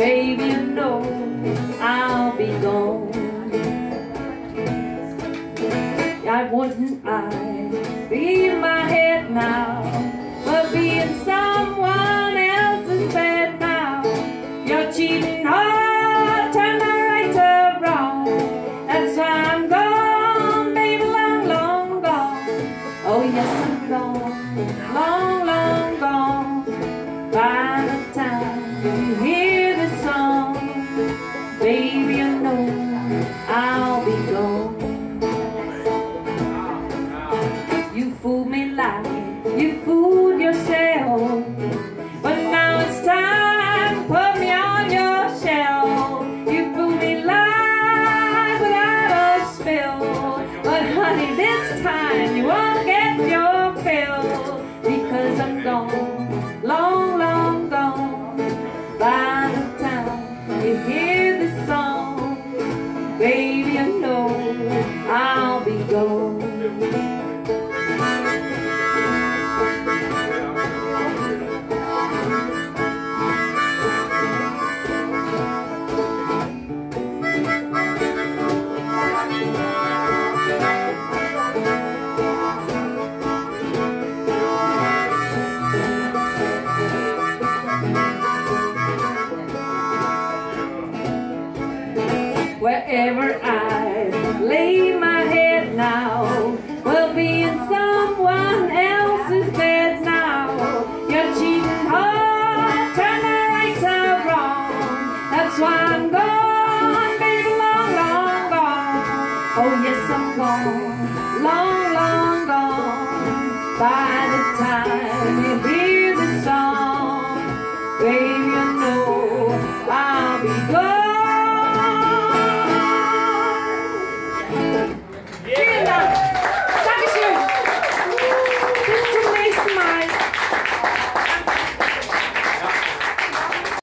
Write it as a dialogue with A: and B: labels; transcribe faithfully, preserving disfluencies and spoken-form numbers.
A: baby, you know I'll be gone. I wouldn't I be in my head now, but be in someone else's bed now. You're cheating hard, turn my right to wrong. That's why I'm gone, baby, long, long gone. Oh yes, I'm gone, long, long gone. By the time you hear this song, baby, you know I'll be gone. You fooled me like you fooled yourself, but now it's time to put me on your shelf. You fooled me like without a spill, but honey, this time you won't get your fill, because I'm gone, long, long gone. By the time you hear this song, baby, you know I'll be gone. Wherever I lay my head now will be in someone else's bed now. You're cheating hard, turn my right to wrong. That's why I'm gone, baby, long, long gone. Oh yes, I'm gone.